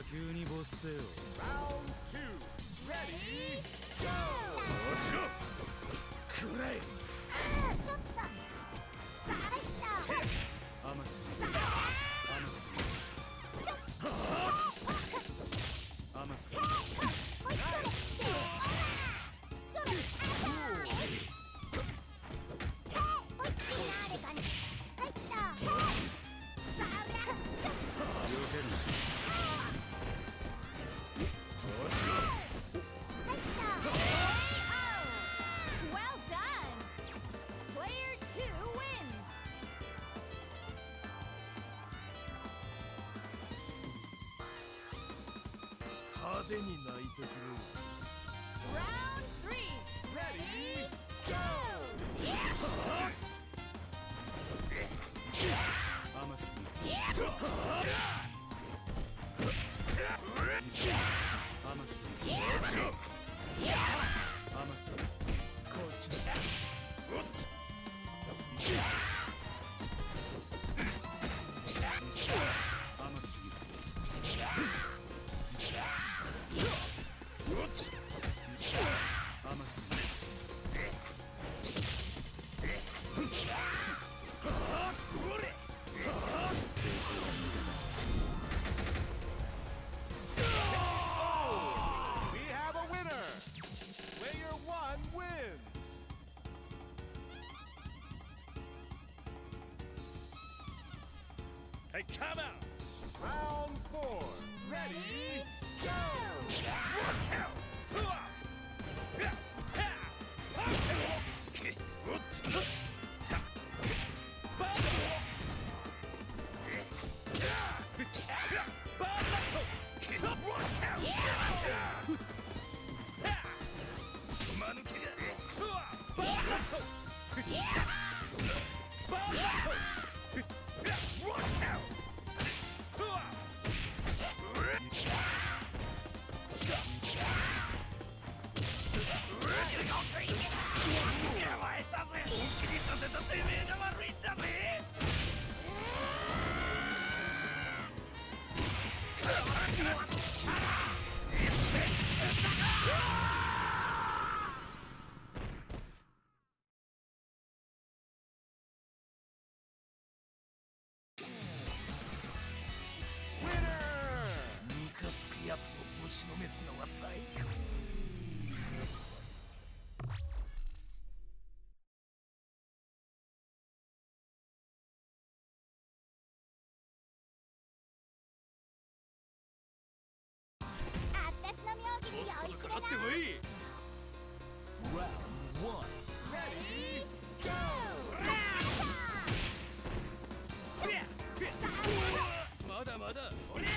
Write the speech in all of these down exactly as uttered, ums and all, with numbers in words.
急に没せよ。 Round two. Ready? Go! 落ちろ。くらえ。 ちょっと。さあ入った。 甘すぎ。 さあ。 甘すぎ。甘すぎ。 ほいそれ。で、おら。それ。あちゃー。手。ほいっぴなーでかに。入った。手。さあ裏。 よけるな。落ちろ。 入った。 Well done! Player two wins! 派手に泣いてくれ。 Round three! Ready? Go! 甘すぎ。甘すぎ。甘すぎ。こっちだ。おっと。甘すぎ。おっと。甘すぎ。 We have a winner! Player one wins! Hey, come out! Round four. Ready? Go! Watch out! Winner! ムカつくやつをぶちのめすのは最高。 あったしの妙義に酔いしれな。 こい。Round one. Ready? Go! まだまだ。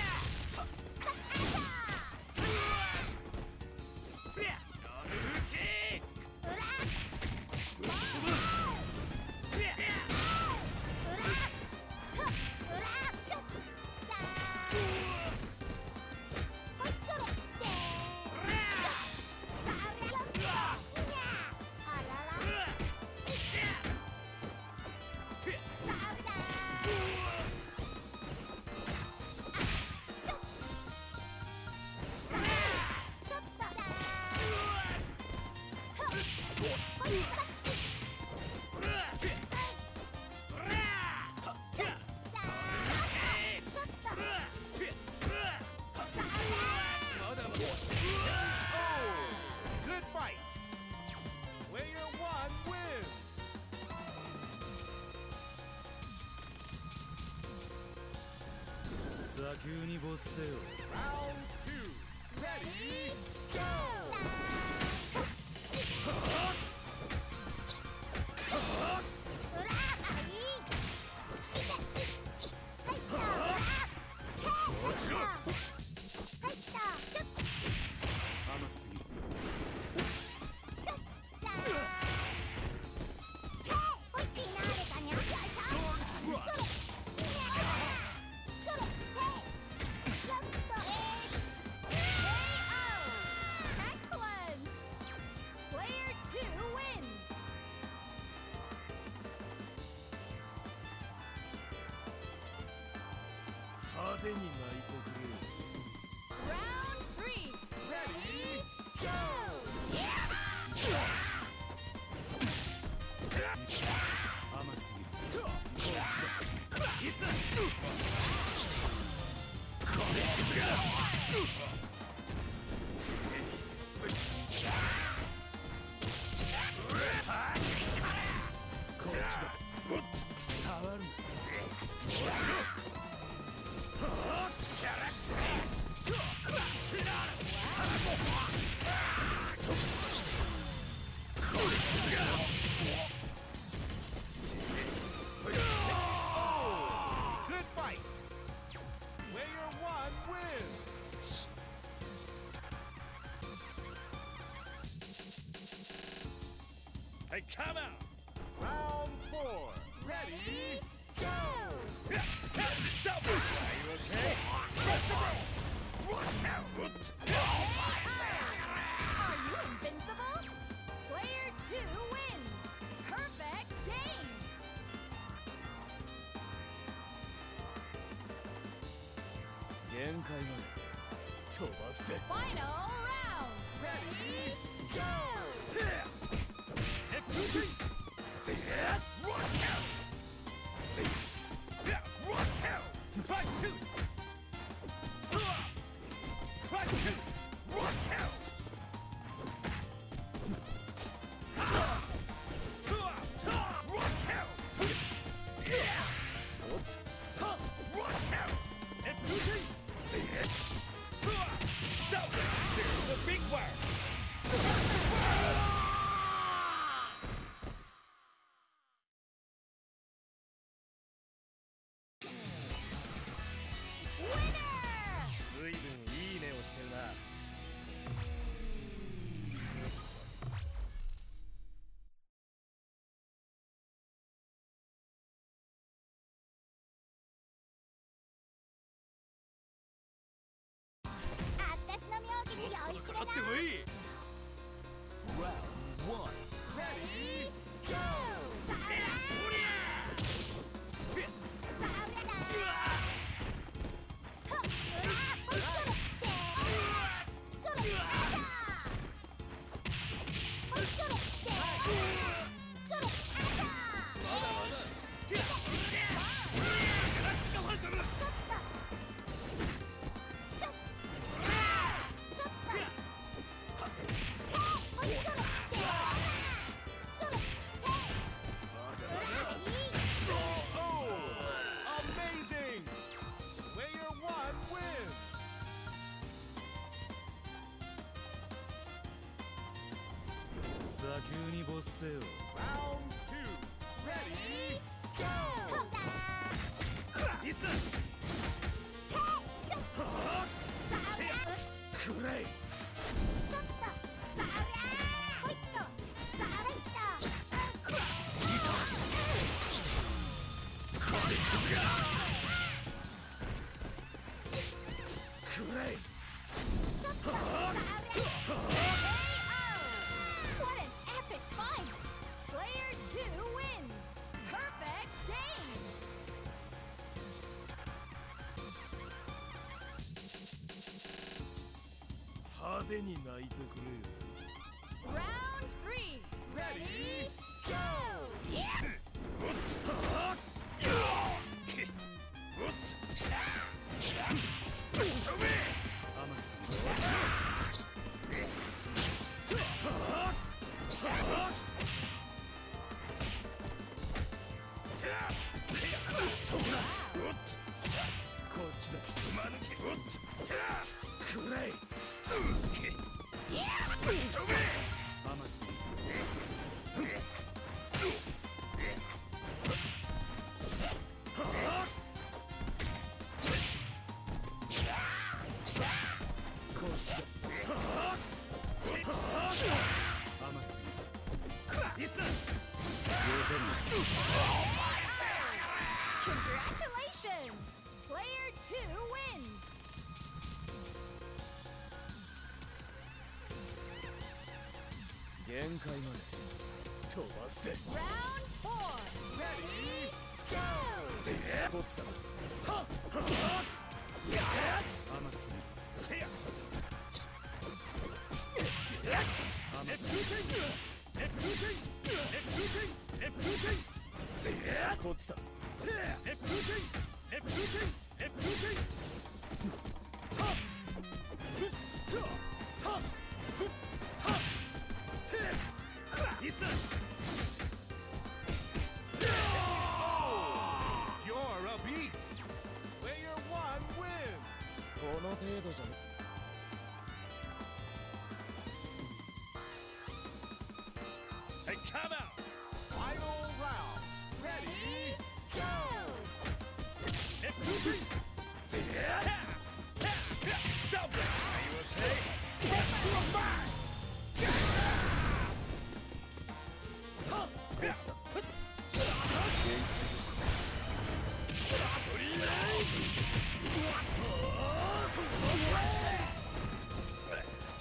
Good fight! Player one wins! 砂丘に没せよ。 Round two. Ready? Go! 甘すぎ。 Excellent! Player two wins! 派手に泣いてくれ。 Hey, come out! Round four. Ready, go! Double! Are you okay? Watch out! Are you invincible? Player two wins. Perfect game. 限界まで飛ばせ。 Final round. Ready, go! Watch out! Watch out! Right shoot! Right shoot! Watch out! Watch out! Watch out! There's a big one! Winner! ずいぶんいい目をしてるな。 あたしの妙義に酔いしれな。 かかってこい Round one. Ready, go! さあやさあやだ。はっうわーほいそれってそれあちゃーほいそれってそれあちゃーまだまだちょっとちょっとちょっとちょっとほいそれってそれってうらいい Oh! Amazing! Player one wins! 砂丘に没せよ。 Round two. Ready, go! ほんだリスてさあやくらい。 ちょっとさあやほいっとさあらいったくらい。 ちょっとさあや K O! What an epic fight! Player two wins. Perfect game. 派手に泣いてくれよ。 Round three. Ready, go! 甘すぎる。そうだ。こっちだ。くらい。甘すぎる。こっちだ。甘すぎる。リスだ。 Congratulations! Player two wins. 限界まで飛ばせ。 Round four. Ready, go! こっちだ。甘すぎる。甘すぎる。こっちだ。リスだ。 You're a beast! Player one wins! この程度じゃね。 Hey, come out! Final round. Ready, go!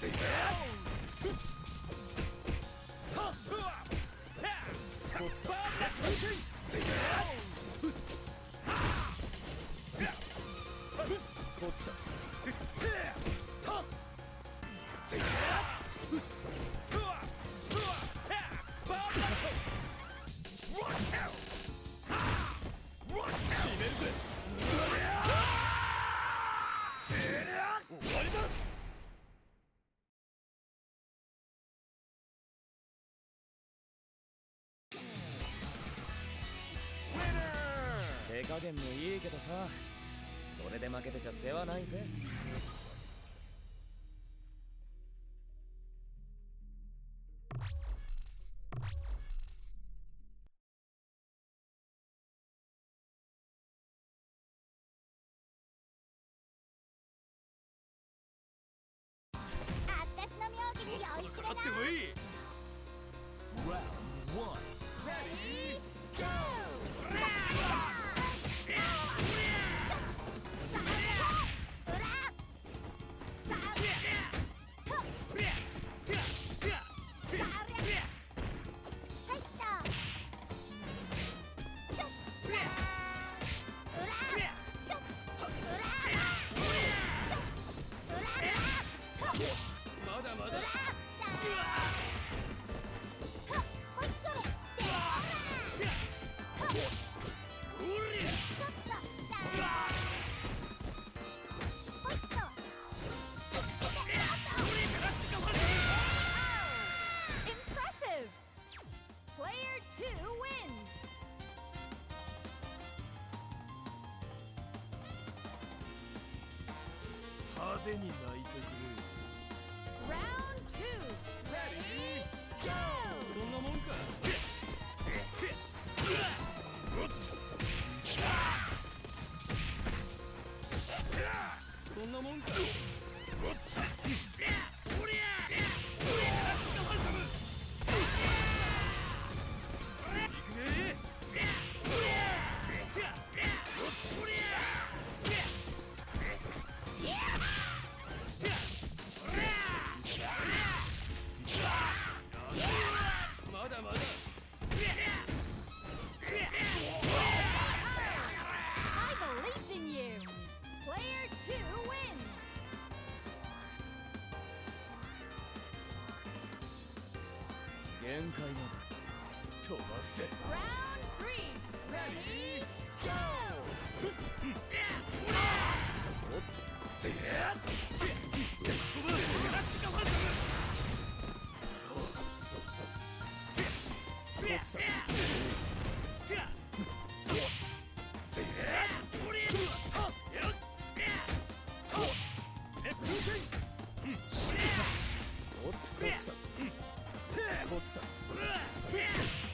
手加減もいいけどさ、それで負けてちゃ世話ないぜ。 あたしの妙義に酔いしれな。 かかってこい。Round one. Ready, go! まだまだ。 Impressive! Player two wins! 派手に泣いてくれ。 Round two! Ready, go! そんなもんか。そんなもんか。まだまだ。 I believed in you! Player two wins! 限界まで飛ばせ。 Round three! Ready, Go! おっとせや落ちた。おっと落ちた。落ちた。